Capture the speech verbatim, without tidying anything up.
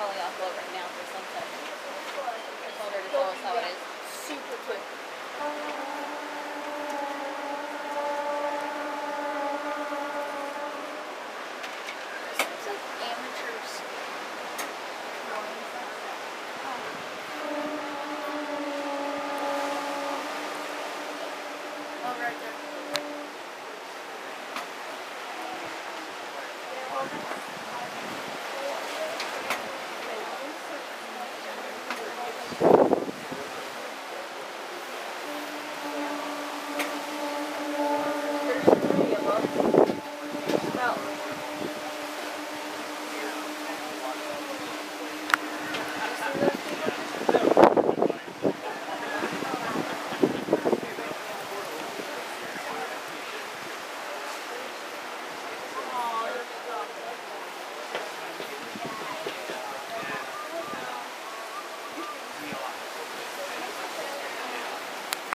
calling off boat right now for sunset. I told her to tell us how it is. Super quick.